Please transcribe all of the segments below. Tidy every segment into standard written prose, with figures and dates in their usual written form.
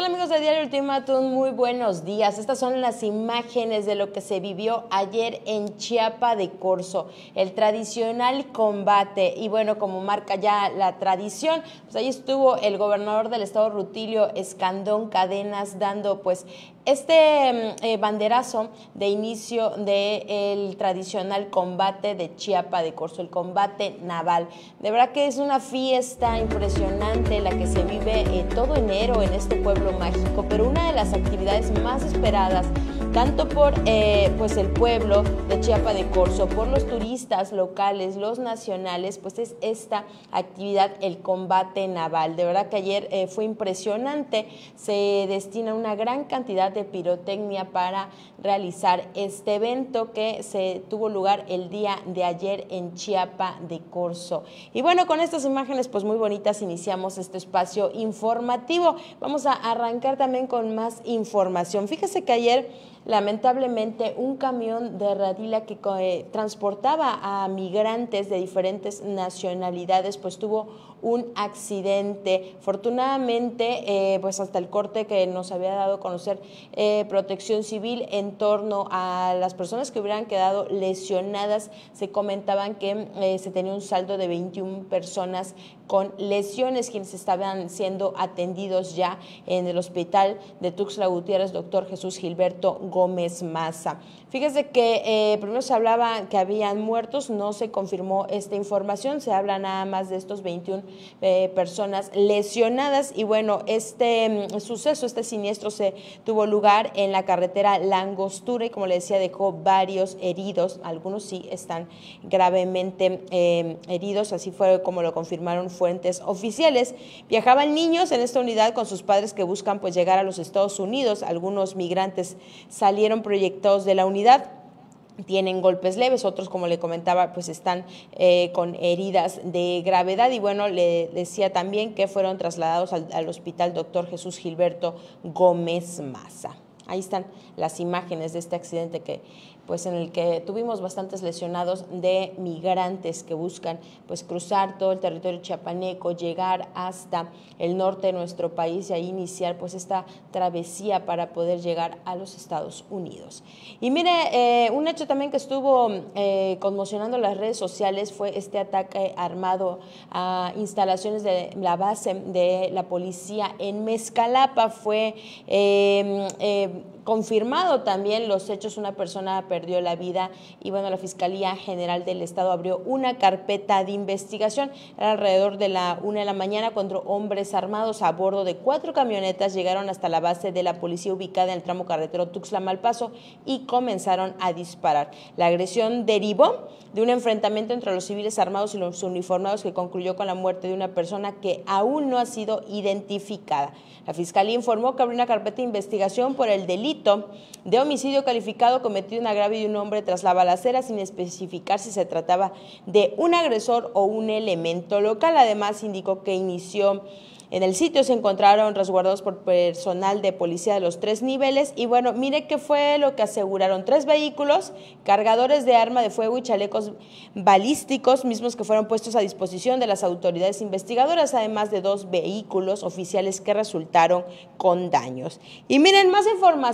amigos de Diario Ultimátum? Muy buenos días. Estas son las imágenes de lo que se vivió ayer en Chiapa de Corzo, el tradicional combate. Y bueno, como marca ya la tradición, pues ahí estuvo el gobernador del estado, Rutilio Escandón Cadenas, dando pues este banderazo de inicio del tradicional combate de Chiapa de Corzo, el combate naval. De verdad que es una fiesta impresionante la que se vive todo enero en este pueblo mágico, pero una de las actividades más esperadas tanto por pues el pueblo de Chiapa de Corzo, por los turistas locales, los nacionales, pues es esta actividad, el combate naval. De verdad que ayer fue impresionante, se destina una gran cantidad de pirotecnia para realizar este evento que se tuvo lugar el día de ayer en Chiapa de Corzo. Y bueno, con estas imágenes pues muy bonitas iniciamos este espacio informativo. Vamos a arrancar también con más información. Fíjese que ayer lamentablemente un camión de Radila que transportaba a migrantes de diferentes nacionalidades pues tuvo un accidente. Afortunadamente pues hasta el corte que nos había dado a conocer Protección Civil en torno a las personas que hubieran quedado lesionadas, se comentaban que se tenía un saldo de 21 personas con lesiones, quienes estaban siendo atendidos ya en el hospital de Tuxtla Gutiérrez, doctor Jesús Gilberto Gómez Maza. Fíjese que primero se hablaba que habían muertos, no se confirmó esta información, se habla nada más de estos 21 personas lesionadas. Y bueno, este suceso, este siniestro se tuvo lugar en la carretera La Angostura y como le decía dejó varios heridos, algunos sí están gravemente heridos, así fue como lo confirmaron fuentes oficiales. Viajaban niños en esta unidad con sus padres que buscan pues llegar a los Estados Unidos. Algunos migrantes salieron proyectados de la unidad, tienen golpes leves, otros como le comentaba pues están con heridas de gravedad. Y bueno, le decía también que fueron trasladados al hospital doctor Jesús Gilberto Gómez Maza. Ahí están las imágenes de este accidente que pues en el que tuvimos bastantes lesionados de migrantes que buscan pues cruzar todo el territorio chiapaneco, llegar hasta el norte de nuestro país y ahí iniciar pues esta travesía para poder llegar a los Estados Unidos. Y mire, un hecho también que estuvo conmocionando las redes sociales fue este ataque armado a instalaciones de la base de la policía en Mezcalapa. Fue confirmado también los hechos, una persona perdió la vida y bueno, la Fiscalía General del Estado abrió una carpeta de investigación. Era alrededor de la 1 de la mañana cuando hombres armados a bordo de 4 camionetas llegaron hasta la base de la policía ubicada en el tramo carretero Tuxtla-Malpaso y comenzaron a disparar. La agresión derivó de un enfrentamiento entre los civiles armados y los uniformados que concluyó con la muerte de una persona que aún no ha sido identificada. La Fiscalía informó que abrió una carpeta de investigación por el delito de homicidio calificado cometido en agravio de un hombre tras la balacera, sin especificar si se trataba de un agresor o un elemento local. Además, indicó que en el sitio se encontraron resguardados por personal de policía de los 3 niveles. Y bueno, mire qué fue lo que aseguraron: 3 vehículos, cargadores de arma de fuego y chalecos balísticos, mismos que fueron puestos a disposición de las autoridades investigadoras, además de 2 vehículos oficiales que resultaron con daños. Y miren, más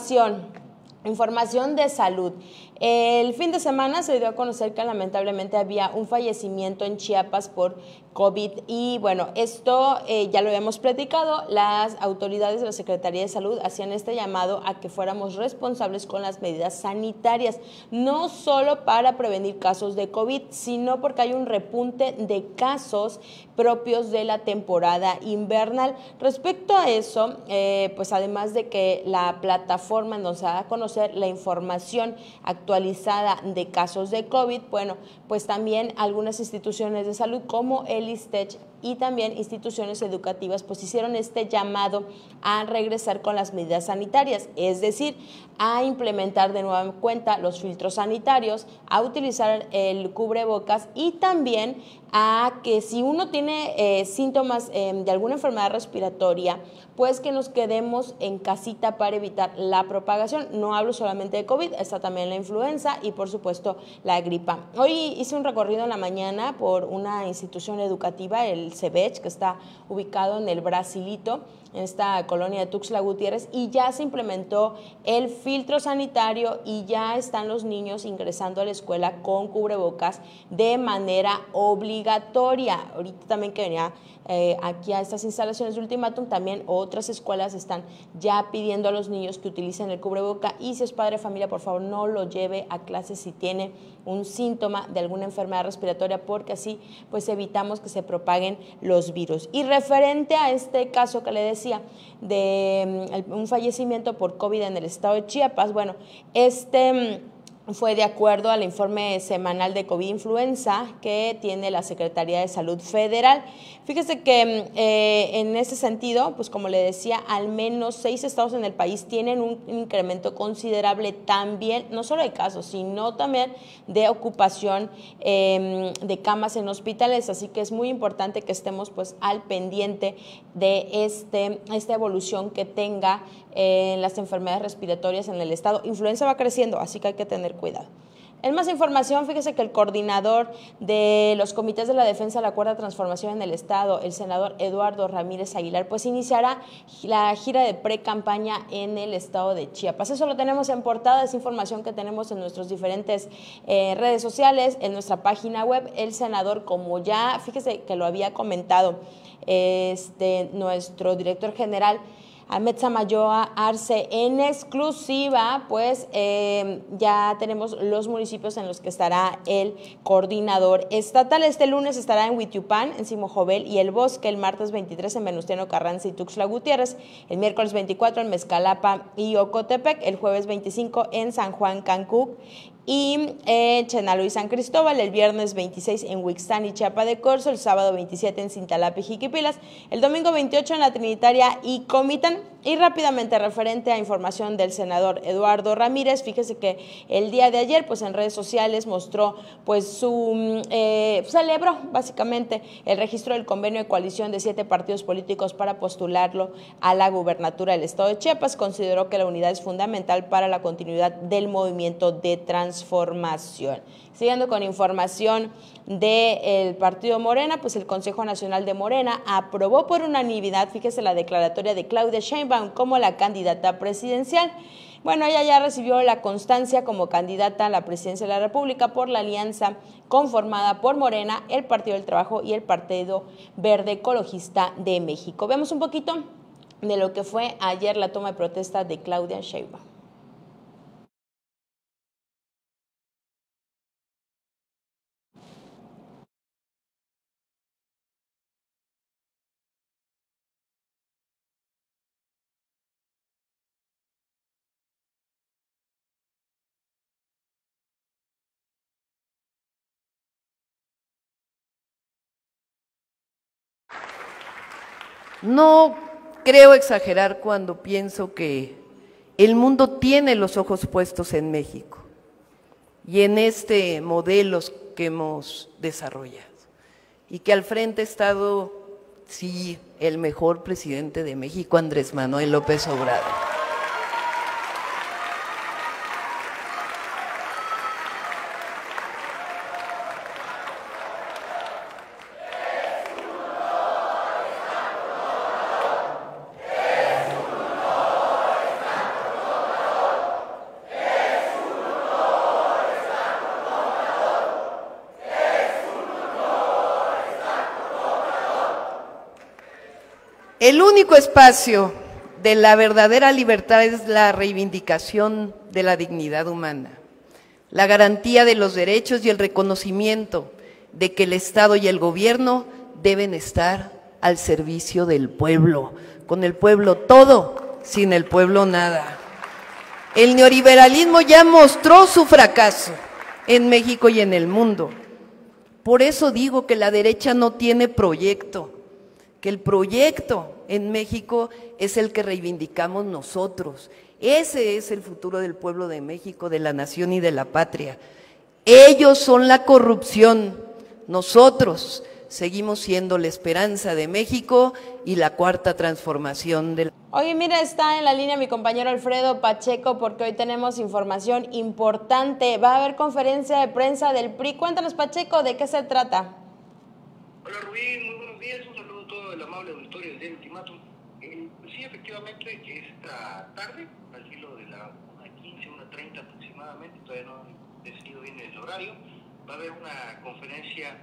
información de salud. El fin de semana se dio a conocer que lamentablemente había un fallecimiento en Chiapas por COVID y bueno, esto ya lo habíamos platicado. Las autoridades de la Secretaría de Salud hacían este llamado a que fuéramos responsables con las medidas sanitarias, no solo para prevenir casos de COVID, sino porque hay un repunte de casos propios de la temporada invernal. Respecto a eso, pues además de que la plataforma en donde se da a conocer la información actualizada de casos de COVID, bueno, pues también algunas instituciones de salud como el ISSSTE y también instituciones educativas pues hicieron este llamado a regresar con las medidas sanitarias, es decir, a implementar de nueva cuenta los filtros sanitarios, a utilizar el cubrebocas y también a que si uno tiene síntomas de alguna enfermedad respiratoria, pues que nos quedemos en casita para evitar la propagación. No hablo solamente de COVID, está también la influenza y por supuesto la gripa. Hoy hice un recorrido en la mañana por una institución educativa, el CEBECH, que está ubicado en el Brasilito. en esta colonia de Tuxtla Gutiérrez, y ya se implementó el filtro sanitario y ya están los niños ingresando a la escuela con cubrebocas de manera obligatoria. Ahorita también que venía aquí a estas instalaciones de Ultimátum, también otras escuelas están ya pidiendo a los niños que utilicen el cubreboca, y si es padre de familia, por favor no lo lleve a clase si tiene un síntoma de alguna enfermedad respiratoria, porque así pues evitamos que se propaguen los virus. Y referente a este caso que le decía de un fallecimiento por COVID en el estado de Chiapas, bueno, fue de acuerdo al informe semanal de COVID-Influenza que tiene la Secretaría de Salud Federal. Fíjese que en ese sentido, pues como le decía, al menos 6 estados en el país tienen un incremento considerable también, no solo de casos, sino también de ocupación de camas en hospitales, así que es muy importante que estemos pues al pendiente de esta evolución que tenga las enfermedades respiratorias en el estado. Influenza va creciendo, así que hay que tener cuidado. En más información, fíjese que el coordinador de los comités de la defensa de la Cuarta Transformación en el estado, el senador Eduardo Ramírez Aguilar, pues iniciará la gira de pre-campaña en el estado de Chiapas. Eso lo tenemos en portada, es información que tenemos en nuestras diferentes redes sociales, en nuestra página web. El senador, como ya, fíjese que lo había comentado nuestro director general, Ahmed Samayoa Arce, en exclusiva, pues ya tenemos los municipios en los que estará el coordinador estatal. Este lunes estará en Huitiupán, en Simojovel y El Bosque, el martes 23 en Venustiano Carranza y Tuxtla Gutiérrez, el miércoles 24 en Mezcalapa y Ocotepec, el jueves 25 en San Juan Cancuc y Chenalo y San Cristóbal, el viernes 26 en Huixtán y Chiapa de Corzo, el sábado 27 en Cintalapa y Jiquipilas, el domingo 28 en La Trinitaria y Comitán. Y rápidamente, referente a información del senador Eduardo Ramírez, fíjese que el día de ayer pues en redes sociales mostró pues celebró básicamente el registro del convenio de coalición de 7 partidos políticos para postularlo a la gubernatura del estado de Chiapas. Consideró que la unidad es fundamental para la continuidad del movimiento de transformación. Siguiendo con información del partido Morena, pues el Consejo Nacional de Morena aprobó por unanimidad, fíjese, la declaratoria de Claudia Sheinbaum como la candidata presidencial. Bueno, ella ya recibió la constancia como candidata a la presidencia de la República por la alianza conformada por Morena, el Partido del Trabajo y el Partido Verde Ecologista de México. Vemos un poquito de lo que fue ayer la toma de protesta de Claudia Sheinbaum. No creo exagerar cuando pienso que el mundo tiene los ojos puestos en México y en este modelo que hemos desarrollado, y que al frente ha estado, sí, el mejor presidente de México, Andrés Manuel López Obrador. El único espacio de la verdadera libertad es la reivindicación de la dignidad humana, la garantía de los derechos y el reconocimiento de que el Estado y el gobierno deben estar al servicio del pueblo, con el pueblo todo, sin el pueblo nada. El neoliberalismo ya mostró su fracaso en México y en el mundo. Por eso digo que la derecha no tiene proyecto, que el proyecto en México es el que reivindicamos nosotros. Ese es el futuro del pueblo de México, de la nación y de la patria. Ellos son la corrupción, nosotros seguimos siendo la esperanza de México y la cuarta transformación del... Oye, mira, está en la línea mi compañero Alfredo Pacheco, porque hoy tenemos información importante. Va a haber conferencia de prensa del PRI. Cuéntanos, Pacheco, ¿de qué se trata? Hola Rubí, muy buenos días, un saludo a todo el amable auditorio del Ultimátum. Sí, efectivamente, esta tarde, al filo de la 1:15, 1:30 aproximadamente, todavía no he decidido bien el horario, va a haber una conferencia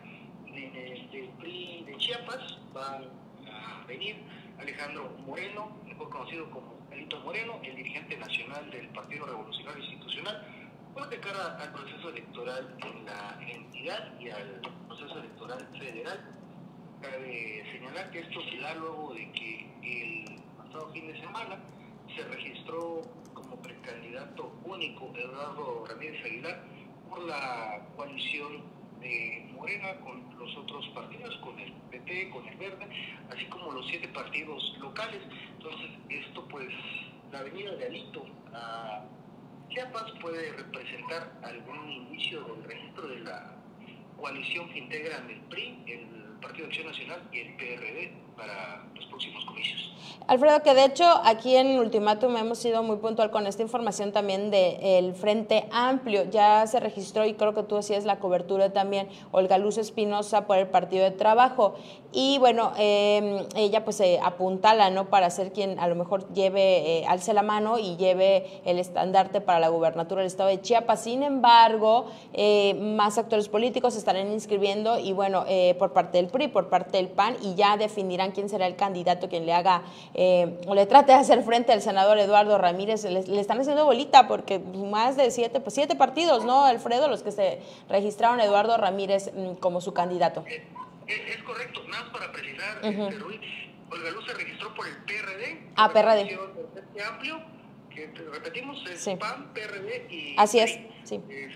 del PRI de Chiapas. Va a venir Alejandro Moreno, mejor conocido como Alito Moreno, el dirigente nacional del Partido Revolucionario Institucional, pues de cara al proceso electoral en la entidad y al proceso electoral federal. Cabe señalar que esto se da luego de que el pasado fin de semana se registró como precandidato único Eduardo Ramírez Aguilar por la coalición de Morena con los otros partidos, con el PT, con el Verde, así como los 7 partidos locales. Entonces, esto pues, la venida de Alito a Chiapas puede representar algún inicio del registro de la coalición que integran el PRI, el Partido de Acción Nacional y el PRD para los próximos comicios. Alfredo, que de hecho aquí en Ultimátum hemos sido muy puntual con esta información también del Frente Amplio. Ya se registró, y creo que tú hacías la cobertura también, Olga Luz Espinosa por el Partido de Trabajo. Y bueno, ella pues se apuntala, ¿no?, para ser quien a lo mejor lleve, alce la mano y lleve el estandarte para la gubernatura del estado de Chiapas. Sin embargo, más actores políticos se estarán inscribiendo, y bueno, por parte del PRI, por parte del PAN, y ya definirán quién será el candidato quien le haga o le trate de hacer frente al senador Eduardo Ramírez. Le están haciendo bolita porque más de 7 partidos, ¿no, Alfredo?, los que se registraron a Eduardo Ramírez como su candidato. Es correcto, nada más para precisar, Ruiz, Olga Luz se registró por el PRD. PRD. El Frente Amplio, que repetimos, es sí. PAN, PRD y... Así es, sí.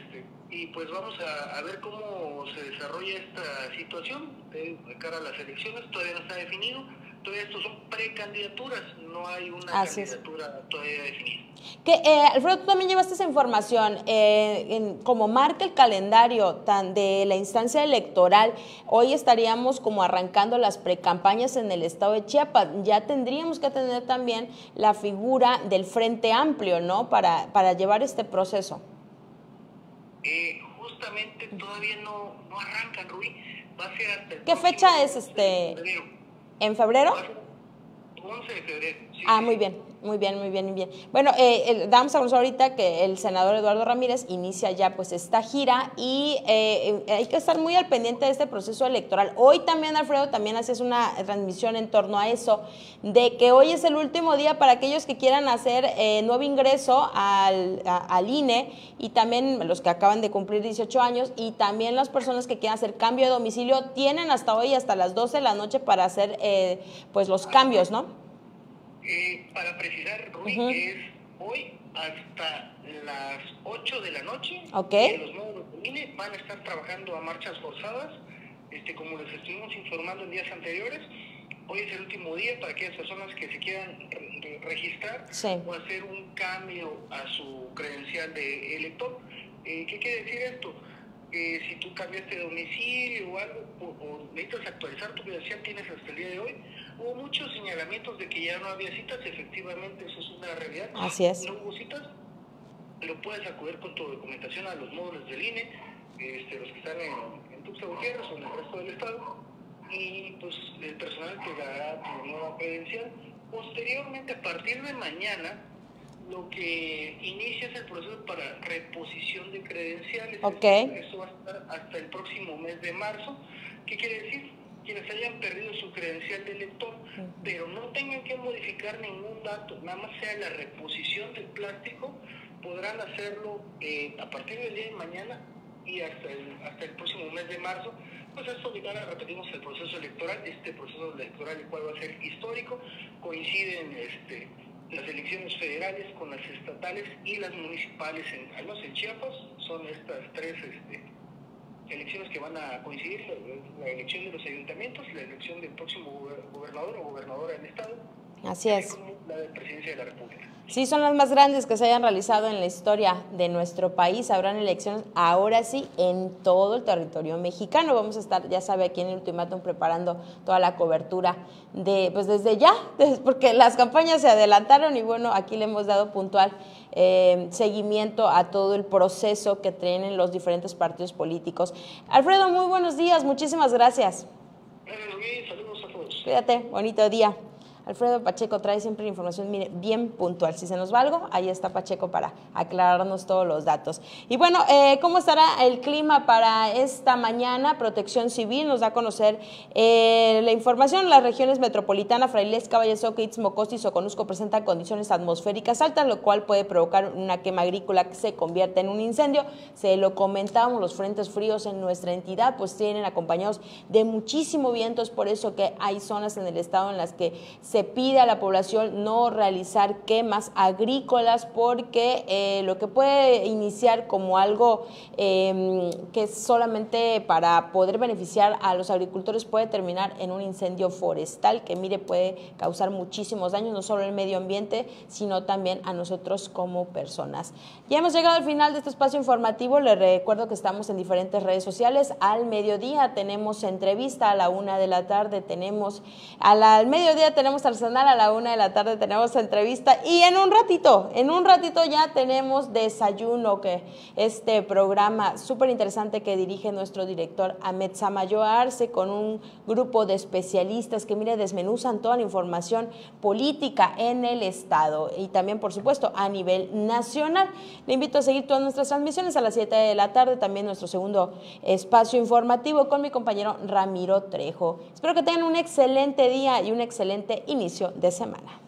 Y pues vamos a ver cómo se desarrolla esta situación de cara a las elecciones. Todavía no está definido, todavía estos son precandidaturas, no hay una candidatura todavía definida. Alfredo, tú también llevaste esa información, como marca el calendario de la instancia electoral. Hoy estaríamos como arrancando las precampañas en el estado de Chiapas. Ya tendríamos que tener también la figura del Frente Amplio, ¿no?, para llevar este proceso. Justamente todavía no arrancan, Rubí. Va a ser hasta el ¿Qué fecha es febrero. ¿En febrero? 11 de febrero. Sí, muy bien. Bueno, vamos a conocer ahorita que el senador Eduardo Ramírez inicia ya pues esta gira, y hay que estar muy al pendiente de este proceso electoral. Hoy también, Alfredo, también hacías una transmisión en torno a eso, de que hoy es el último día para aquellos que quieran hacer nuevo ingreso al INE, y también los que acaban de cumplir 18 años, y también las personas que quieran hacer cambio de domicilio, tienen hasta hoy, hasta las 12 de la noche para hacer pues los cambios, ¿no? Para precisar, Rui, es hoy hasta las 8 de la noche. Los módulos del INE van a estar trabajando a marchas forzadas, como les estuvimos informando en días anteriores. Hoy es el último día para aquellas personas que se quieran registrar o hacer un cambio a su credencial de elector. ¿Qué quiere decir esto? Si tú cambiaste de domicilio o algo, o necesitas actualizar tu credencial, tienes hasta el día de hoy. Hubo muchos señalamientos de que ya no había citas, efectivamente eso es una realidad. Así es. No hubo citas, pero puedes acudir con tu documentación a los módulos del INE, los que están en Tuxtla Gutiérrez o en el resto del estado, y pues el personal te dará tu nueva credencial. Posteriormente, a partir de mañana, lo que inicia es el proceso para reposición de credenciales. Esto va a estar hasta el próximo mes de marzo. ¿Qué quiere decir? Quienes hayan perdido su credencial de elector, pero no tengan que modificar ningún dato, nada más sea la reposición del plástico, podrán hacerlo a partir del día de mañana y hasta el próximo mes de marzo. Pues esto obligará, repetimos, el proceso electoral, este proceso electoral el cual va a ser histórico. Coinciden las elecciones federales con las estatales y las municipales, al menos en Chiapas, son estas 3 elecciones que van a coincidir: la elección de los ayuntamientos, la elección del próximo gobernador o gobernadora del estado, así es, como la de presidencia de la República. Sí, son las más grandes que se hayan realizado en la historia de nuestro país. Habrán elecciones ahora sí en todo el territorio mexicano. Vamos a estar, ya sabe, aquí en el Ultimátum preparando toda la cobertura pues desde ya, porque las campañas se adelantaron, y bueno, aquí le hemos dado puntual seguimiento a todo el proceso que tienen los diferentes partidos políticos. Alfredo, muy buenos días, muchísimas gracias. Saludos a todos. Cuídate, bonito día. Alfredo Pacheco trae siempre la información, mire, bien puntual. Si se nos va algo, ahí está Pacheco para aclararnos todos los datos. Y bueno, ¿cómo estará el clima para esta mañana? Protección Civil nos da a conocer la información. Las regiones metropolitana, Frailesca, Valle Soque, Istmo, Costa y Soconusco presentan condiciones atmosféricas altas, lo cual puede provocar una quema agrícola que se convierta en un incendio. Se lo comentábamos, los frentes fríos en nuestra entidad pues tienen acompañados de muchísimo viento. Es por eso que hay zonas en el estado en las que se pide a la población no realizar quemas agrícolas, porque lo que puede iniciar como algo que es solamente para poder beneficiar a los agricultores puede terminar en un incendio forestal que, mire, puede causar muchísimos daños, no solo al medio ambiente, sino también a nosotros como personas. Ya hemos llegado al final de este espacio informativo. Les recuerdo que estamos en diferentes redes sociales. Al mediodía tenemos entrevista, a la 1 de la tarde tenemos, al mediodía tenemos Arsenal, a la 1 de la tarde tenemos entrevista y en un ratito ya tenemos desayuno, que este programa súper interesante que dirige nuestro director Ahmed Samayo Arce con un grupo de especialistas que, mire, desmenuzan toda la información política en el estado y también, por supuesto, a nivel nacional. Le invito a seguir todas nuestras transmisiones a las 7 de la tarde, también nuestro segundo espacio informativo con mi compañero Ramiro Trejo. Espero que tengan un excelente día y un excelente inicio de semana.